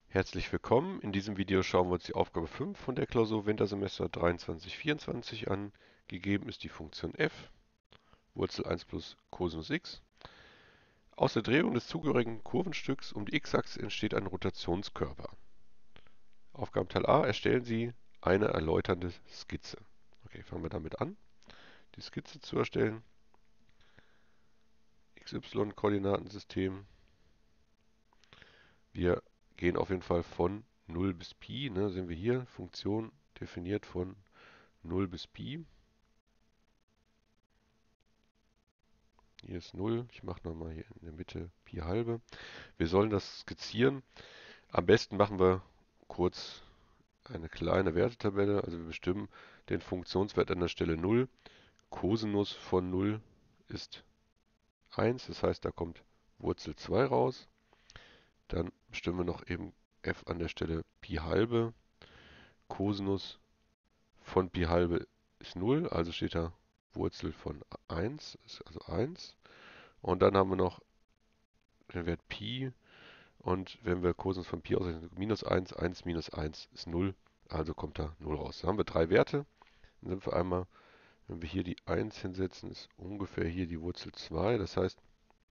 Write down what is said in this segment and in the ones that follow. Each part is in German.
Herzlich willkommen. In diesem Video schauen wir uns die Aufgabe 5 von der Klausur Wintersemester 23/24 an. Gegeben ist die Funktion f, Wurzel 1 plus Cosinus x. Aus der Drehung des zugehörigen Kurvenstücks um die x-Achse entsteht ein Rotationskörper. Aufgabenteil A: Erstellen Sie eine erläuternde Skizze. Okay, fangen wir damit an, die Skizze zu erstellen. XY-Koordinatensystem. Wir gehen auf jeden Fall von 0 bis Pi, ne, sehen wir hier, Funktion definiert von 0 bis Pi. Hier ist 0. Ich mache nochmal hier in der Mitte Pi halbe. Wir sollen das skizzieren. Am besten machen wir kurz eine kleine Wertetabelle. Also wir bestimmen den Funktionswert an der Stelle 0. Cosinus von 0 ist 1. Das heißt, da kommt Wurzel 2 raus. Dann bestimmen wir noch eben f an der Stelle Pi halbe. Cosinus von Pi halbe ist 0. Also steht da Wurzel von 1. Ist also 1. Und dann haben wir noch den Wert Pi. Und wenn wir Cosinus von Pi ausrechnen, minus 1, 1 minus 1 ist 0, also kommt da 0 raus. Da haben wir drei Werte. Dann sind wir einmal, wenn wir hier die 1 hinsetzen, ist ungefähr hier die Wurzel 2. Das heißt,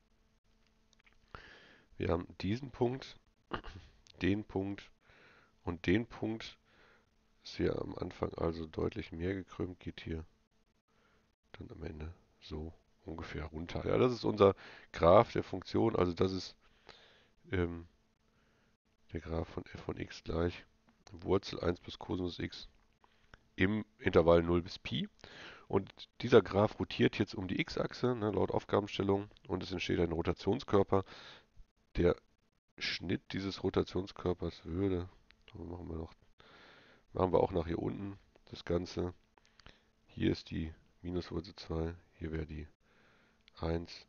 wir haben diesen Punkt, den Punkt und den Punkt. Ist hier am Anfang also deutlich mehr gekrümmt, geht hier dann am Ende so ungefähr runter. Ja, das ist unser Graph der Funktion, also das ist ähm, der Graph von f von x gleich Wurzel 1 plus Cosinus x im Intervall 0 bis Pi. Und dieser Graph rotiert jetzt um die x-Achse, ne, laut Aufgabenstellung, und es entsteht ein Rotationskörper. Der Schnitt dieses Rotationskörpers würde, machen wir auch nach hier unten das Ganze. Hier ist die Minuswurzel 2, hier wäre die 1.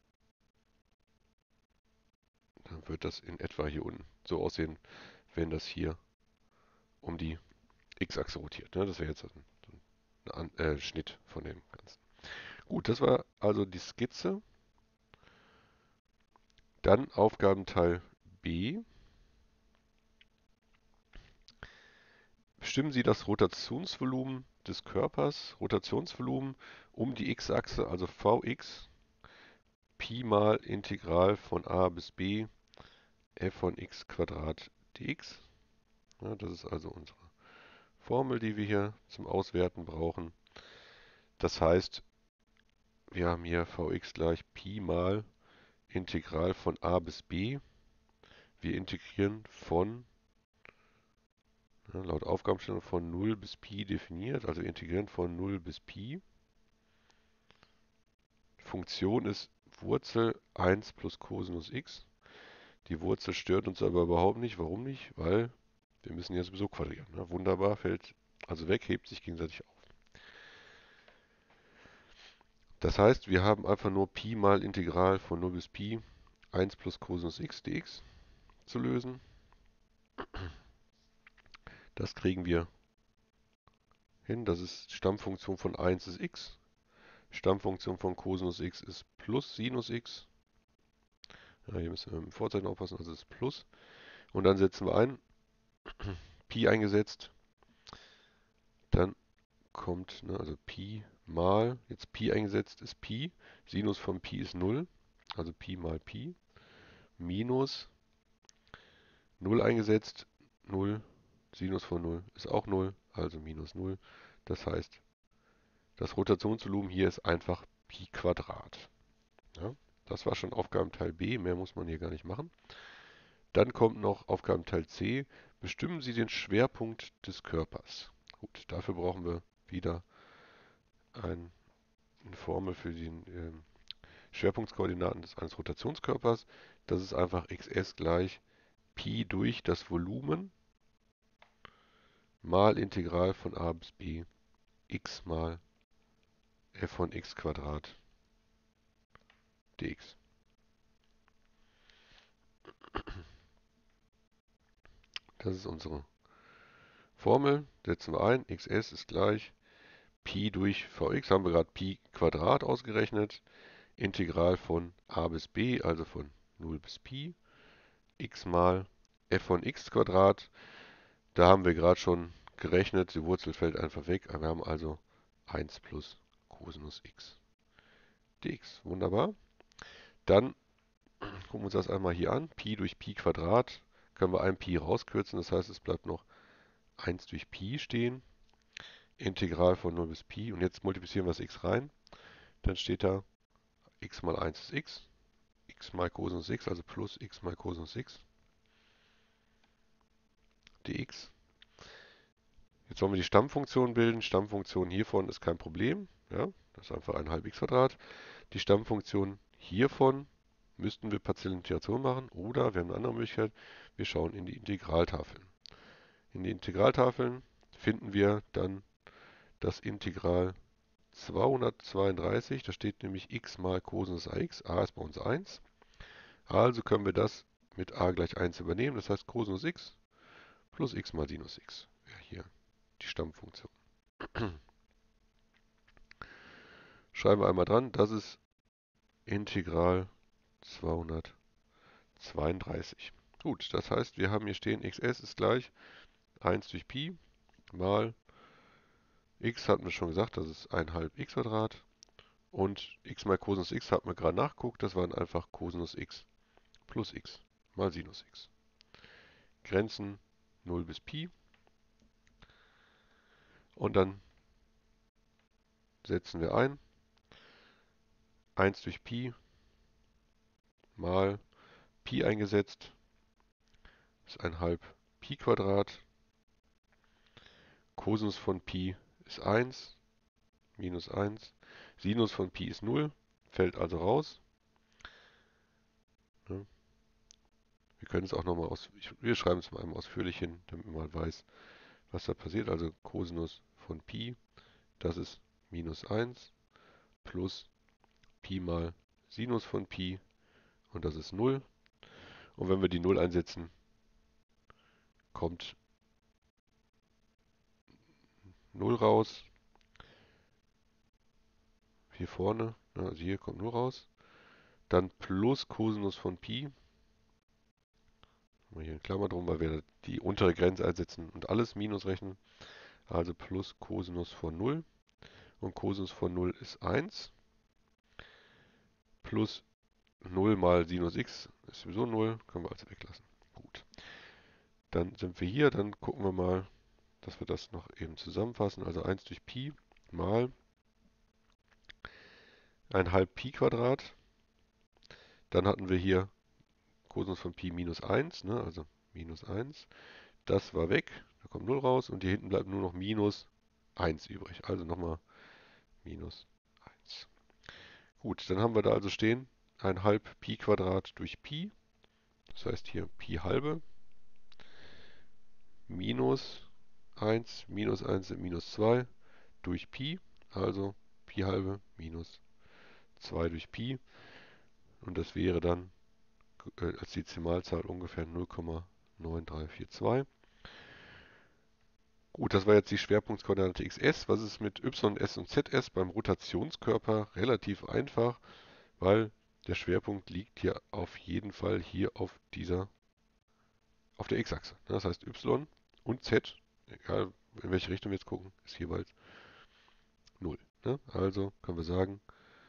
Dann wird das in etwa hier unten so aussehen, wenn das hier um die x-Achse rotiert. Ne? Das wäre jetzt ein Schnitt von dem Ganzen. Gut, das war also die Skizze. Dann Aufgabenteil B. Bestimmen Sie das Rotationsvolumen des Körpers, Rotationsvolumen um die x-Achse, also Vx, Pi mal Integral von a bis b f von x Quadrat dx. Ja, das ist also unsere Formel, die wir hier zum Auswerten brauchen. Das heißt, wir haben hier Vx gleich Pi mal Integral von a bis b. Wir integrieren von, ja, laut Aufgabenstellung von 0 bis Pi definiert, also integrieren von 0 bis Pi. Funktion ist Wurzel 1 plus Cosinus x. Die Wurzel stört uns aber überhaupt nicht. Warum nicht? Weil wir müssen ja sowieso quadrieren. Ne? Wunderbar, fällt also weg, hebt sich gegenseitig auf. Das heißt, wir haben einfach nur Pi mal Integral von 0 bis Pi 1 plus Cosinus x dx zu lösen. Das kriegen wir hin. Das ist Stammfunktion von 1 ist x. Stammfunktion von Cosinus x ist plus Sinus x. Ja, hier müssen wir mit dem Vorzeichen aufpassen, also ist plus. Und dann setzen wir ein, Pi eingesetzt. Dann kommt, ne, also Pi mal, jetzt Pi eingesetzt ist Pi. Sinus von Pi ist 0, also Pi mal Pi. Minus 0 eingesetzt, 0. Sinus von 0 ist auch 0, also minus 0. Das heißt, das Rotationsvolumen hier ist einfach Pi Quadrat. Ja, das war schon Aufgabenteil B, mehr muss man hier gar nicht machen. Dann kommt noch Aufgabenteil C. Bestimmen Sie den Schwerpunkt des Körpers. Gut, dafür brauchen wir wieder eine Formel für die Schwerpunktskoordinaten eines Rotationskörpers. Das ist einfach xs gleich Pi durch das Volumen mal Integral von a bis b x mal f von x Quadrat dx. Das ist unsere Formel. Setzen wir ein. Xs ist gleich Pi durch Vx. Haben wir gerade Pi Quadrat ausgerechnet. Integral von a bis b, also von 0 bis Pi, x mal f von x Quadrat, da haben wir gerade schon gerechnet, die Wurzel fällt einfach weg. Wir haben also 1 plus Cosinus x dx. Wunderbar. Dann gucken wir uns das einmal hier an. Pi durch Pi Quadrat können wir ein Pi rauskürzen. Das heißt, es bleibt noch 1 durch Pi stehen. Integral von 0 bis Pi. Und jetzt multiplizieren wir das x rein. Dann steht da x mal 1 ist x mal Cosinus x, also plus x mal Cosinus x dx. Jetzt wollen wir die Stammfunktion bilden. Stammfunktion hiervon ist kein Problem. Ja, das ist einfach 1 halb x Quadrat. Die Stammfunktion hiervon müssten wir partielle Integration machen. Oder wir haben eine andere Möglichkeit. Wir schauen in die Integraltafeln. In die Integraltafeln finden wir dann das Integral 232. Da steht nämlich x mal Cosinus ax. A ist bei uns 1. Also können wir das mit a gleich 1 übernehmen. Das heißt Cosinus x plus x mal Sinus x wäre hier die Stammfunktion. Schreiben wir einmal dran, das ist Integral 232. Gut, das heißt, wir haben hier stehen, xs ist gleich 1 durch Pi mal x hatten wir schon gesagt, das ist 1 halb x Quadrat. Und x mal Cosinus x hatten wir gerade nachgeguckt, das waren einfach Cosinus x plus x mal Sinus x. Grenzen 0 bis Pi. Und dann setzen wir ein 1 durch Pi mal Pi eingesetzt ist 1 halb Pi Quadrat. Cosinus von Pi ist 1, minus 1. Sinus von Pi ist 0, fällt also raus. Ja. Wir können es auch nochmal wir schreiben es mal einmal ausführlich hin, damit man mal weiß, was da passiert. Also Cosinus von Pi, das ist minus 1 plus Pi mal Sinus von Pi und das ist 0. Und wenn wir die 0 einsetzen, kommt 0 raus. Hier vorne, also hier kommt 0 raus. Dann plus Cosinus von Pi. Mal hier in Klammer drum, weil wir die untere Grenze einsetzen und alles minus rechnen. Also plus Cosinus von 0. Und Cosinus von 0 ist 1. Plus 0 mal Sinus x ist sowieso 0. Können wir also weglassen. Gut. Dann sind wir hier. Dann gucken wir mal, dass wir das noch eben zusammenfassen. Also 1 durch Pi mal 1 halb Pi Quadrat. Dann hatten wir hier Cosinus von Pi minus 1. Ne? Also minus 1. Das war weg. Da kommt 0 raus. Und hier hinten bleibt nur noch minus 1 übrig. Also nochmal minus 1. Gut, dann haben wir da also stehen 1 halb Pi Quadrat durch Pi. Das heißt hier Pi halbe minus 1 sind minus 2 durch Pi. Also Pi halbe minus 2 durch Pi. Und das wäre dann als Dezimalzahl ungefähr 0,9342. Gut, das war jetzt die Schwerpunktskoordinate xs. Was ist mit y, s und zs beim Rotationskörper? Relativ einfach, weil der Schwerpunkt liegt hier auf jeden Fall hier auf der x-Achse. Das heißt y und z, egal in welche Richtung wir jetzt gucken, ist jeweils 0. Also können wir sagen,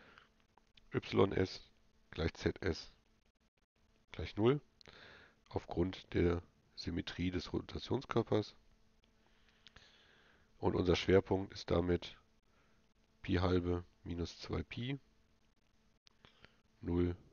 ys gleich zs gleich 0 aufgrund der Symmetrie des Rotationskörpers. Und unser Schwerpunkt ist damit Pi halbe minus 2 Pi, 0